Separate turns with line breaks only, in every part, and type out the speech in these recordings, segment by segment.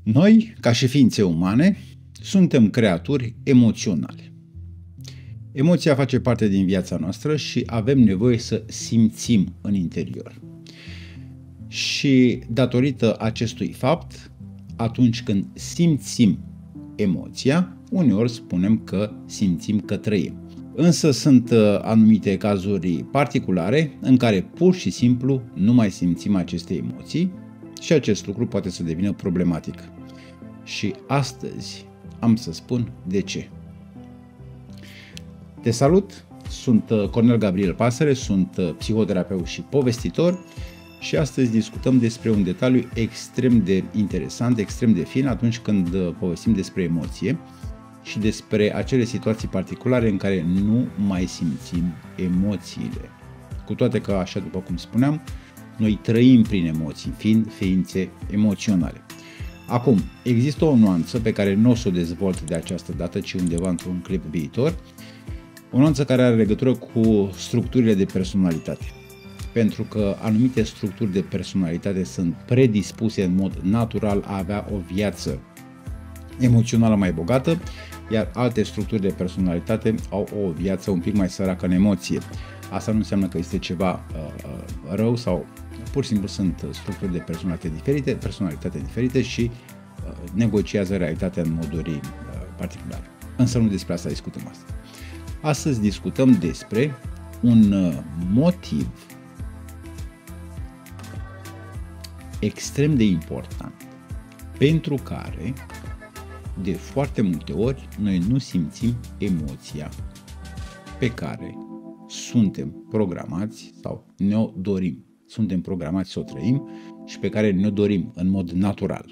Noi, ca și ființe umane, suntem creaturi emoționale. Emoția face parte din viața noastră și avem nevoie să simțim în interior. Și datorită acestui fapt, atunci când simțim emoția, uneori spunem că simțim că trăim. Însă sunt anumite cazuri particulare în care pur și simplu nu mai simțim aceste emoții și acest lucru poate să devină problematic. Și astăzi am să spun de ce. Te salut, sunt Cornel Gabriel Pasăre, sunt psihoterapeut și povestitor și astăzi discutăm despre un detaliu extrem de interesant, extrem de fin atunci când povestim despre emoție și despre acele situații particulare în care nu mai simțim emoțiile. Cu toate că, așa după cum spuneam, noi trăim prin emoții, fiind ființe emoționale. Acum, există o nuanță pe care nu o să o dezvolt de această dată, ci undeva într-un clip viitor, o nuanță care are legătură cu structurile de personalitate. Pentru că anumite structuri de personalitate sunt predispuse în mod natural a avea o viață emoțională mai bogată, iar alte structuri de personalitate au o viață un pic mai săracă în emoție. Asta nu înseamnă că este ceva rău sau pur și simplu sunt structuri de personalitate diferite și negociază realitatea în moduri particulare. Însă nu despre asta discutăm astăzi. Astăzi discutăm despre un motiv extrem de important pentru care de foarte multe ori noi nu simțim emoția pe care suntem programați sau ne-o dorim. Suntem programați să o trăim și pe care ne-o dorim în mod natural.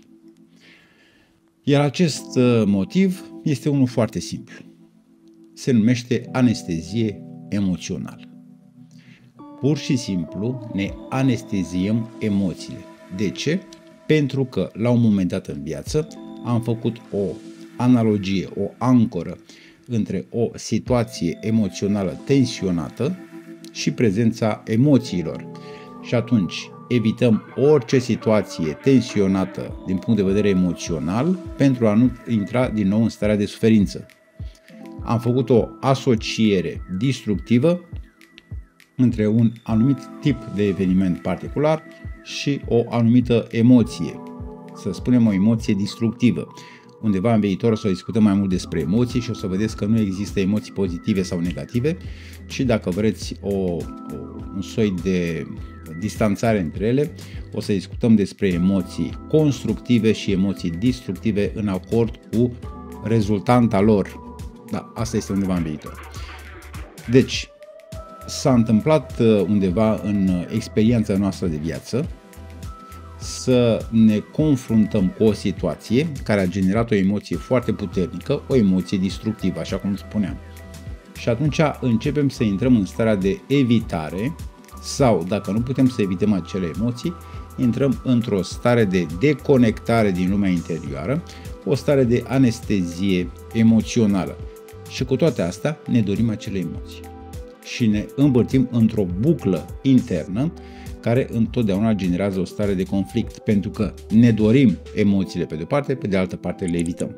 Iar acest motiv este unul foarte simplu. Se numește anestezie emoțională. Pur și simplu ne anesteziem emoțiile. De ce? Pentru că la un moment dat în viață am făcut o analogie, o ancoră între o situație emoțională tensionată și prezența emoțiilor. Și atunci evităm orice situație tensionată din punct de vedere emoțional pentru a nu intra din nou în starea de suferință. Am făcut o asociere destructivă între un anumit tip de eveniment particular și o anumită emoție. Să spunem o emoție destructivă. Undeva în viitor o să discutăm mai mult despre emoții și o să vedeți că nu există emoții pozitive sau negative, ci dacă vreți un soi de distanțare între ele, o să discutăm despre emoții constructive și emoții destructive în acord cu rezultanta lor. Da, asta este undeva în viitor. Deci, s-a întâmplat undeva în experiența noastră de viață să ne confruntăm cu o situație care a generat o emoție foarte puternică, o emoție destructivă, așa cum spuneam. Și atunci începem să intrăm în starea de evitare sau, dacă nu putem să evităm acele emoții, intrăm într-o stare de deconectare din lumea interioară, o stare de anestezie emoțională. Și cu toate astea ne dorim acele emoții. Și ne învârtim într-o buclă internă care întotdeauna generează o stare de conflict, pentru că ne dorim emoțiile pe de-o parte, pe de altă parte le evităm.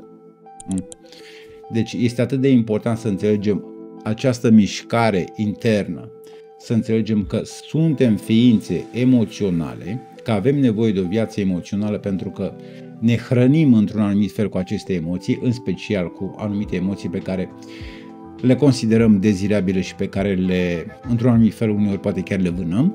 Deci este atât de important să înțelegem această mișcare internă, să înțelegem că suntem ființe emoționale, că avem nevoie de o viață emoțională pentru că ne hrănim într-un anumit fel cu aceste emoții, în special cu anumite emoții pe care le considerăm dezirabile și pe care într-un anumit fel, uneori poate chiar le vânăm.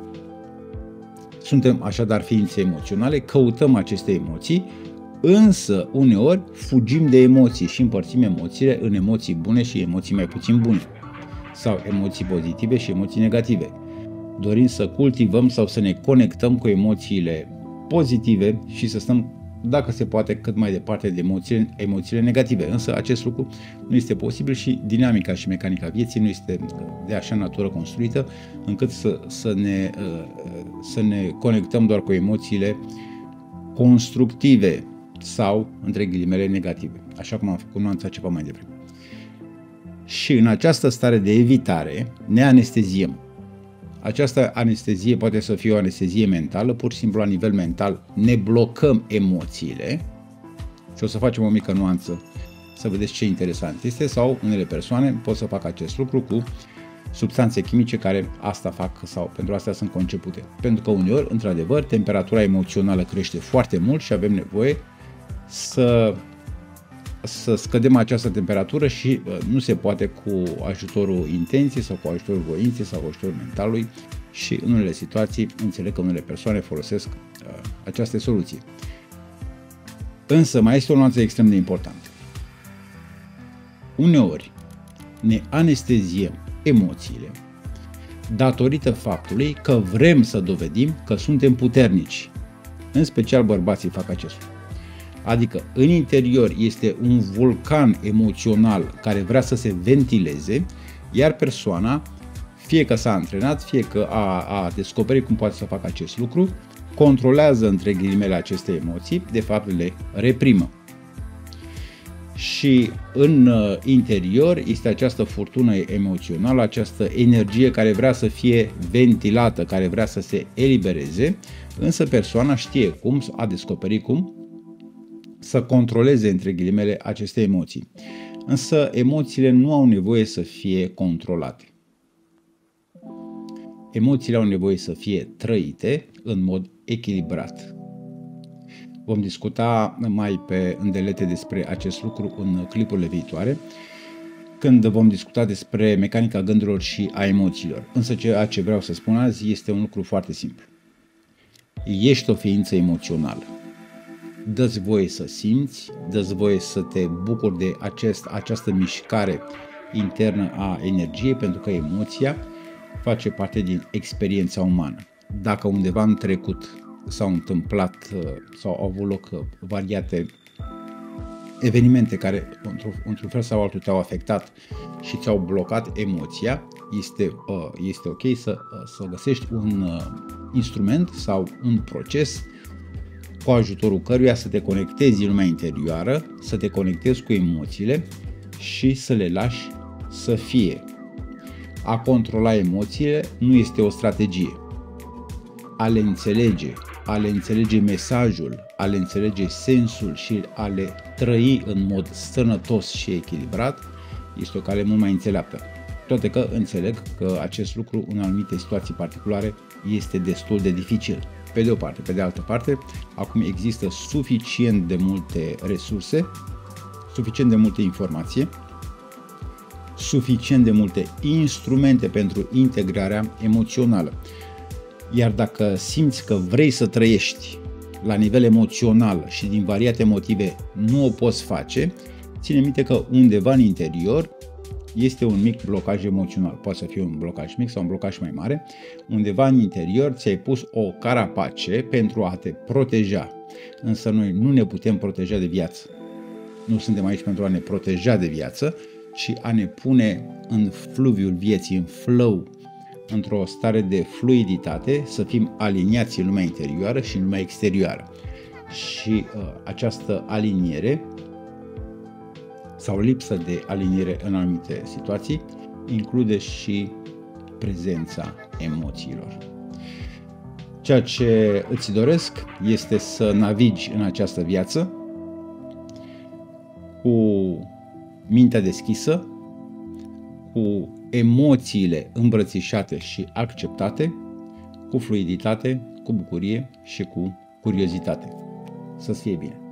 Suntem așadar ființe emoționale, căutăm aceste emoții, însă uneori fugim de emoții și împărțim emoțiile în emoții bune și emoții mai puțin bune, sau emoții pozitive și emoții negative. Dorim să cultivăm sau să ne conectăm cu emoțiile pozitive și să stăm, dacă se poate, cât mai departe de emoțiile negative. Însă acest lucru nu este posibil și dinamica și mecanica vieții nu este de așa natură construită încât să ne conectăm doar cu emoțiile constructive sau, între ghilimele, negative, așa cum am făcut nuanța ceva mai devreme. Și în această stare de evitare ne anesteziem. Această anestezie poate să fie o anestezie mentală, pur și simplu la nivel mental ne blocăm emoțiile Și o să facem o mică nuanță să vedeți ce interesant este, sau unele persoane pot să facă acest lucru cu substanțe chimice care asta fac sau pentru asta sunt concepute. Pentru că uneori, într-adevăr, temperatura emoțională crește foarte mult și avem nevoie să scădem această temperatură și nu se poate cu ajutorul intenției sau cu ajutorul voinței sau cu ajutorul mentalului și în unele situații înțeleg că unele persoane folosesc această soluție. Însă mai este o nuanță extrem de importantă. Uneori ne anesteziem emoțiile datorită faptului că vrem să dovedim că suntem puternici. În special bărbații fac acest lucru. Adică în interior este un vulcan emoțional care vrea să se ventileze, iar persoana, fie că s-a antrenat, fie că a descoperit cum poate să facă acest lucru, controlează între ghilimele aceste emoții, de fapt le reprimă. Și în interior este această furtună emoțională, această energie care vrea să fie ventilată, care vrea să se elibereze, însă persoana știe cum, a descoperit cum să controleze între ghilimele aceste emoții. Însă emoțiile nu au nevoie să fie controlate. Emoțiile au nevoie să fie trăite în mod echilibrat. Vom discuta mai pe îndelete despre acest lucru în clipurile viitoare, când vom discuta despre mecanica gândurilor și a emoțiilor. Însă ceea ce vreau să spun azi este un lucru foarte simplu. Ești o ființă emoțională. Dă-ți voie să simți, dă-ți voie să te bucuri de această mișcare internă a energiei, pentru că emoția face parte din experiența umană. Dacă undeva în trecut s-au întâmplat sau au avut loc variate evenimente care într-un fel sau altul te-au afectat și ți-au blocat emoția, este ok să găsești un instrument sau un proces cu ajutorul căruia să te conectezi în lumea interioară, să te conectezi cu emoțiile și să le lași să fie. A controla emoțiile nu este o strategie. A le înțelege mesajul, a le înțelege sensul și a le trăi în mod sănătos și echilibrat este o cale mult mai înțeleaptă. Toate că înțeleg că acest lucru în anumite situații particulare este destul de dificil. Pe de o parte, pe de altă parte, acum există suficient de multe resurse, suficient de multe informație, suficient de multe instrumente pentru integrarea emoțională. Iar dacă simți că vrei să trăiești la nivel emoțional și din variate motive nu o poți face, ține minte că undeva în interior este un mic blocaj emoțional. Poate să fie un blocaj mic sau un blocaj mai mare. Undeva în interior ți-ai pus o carapace pentru a te proteja. Însă noi nu ne putem proteja de viață. Nu suntem aici pentru a ne proteja de viață, ci a ne pune în fluviul vieții, în flow, într-o stare de fluiditate, să fim aliniați în lumea interioară și în lumea exterioară. Și această aliniere sau lipsă de aliniere în anumite situații include și prezența emoțiilor. Ceea ce îți doresc este să navigi în această viață cu mintea deschisă, cu emoțiile îmbrățișate și acceptate, cu fluiditate, cu bucurie și cu curiozitate. Să-ți fie bine!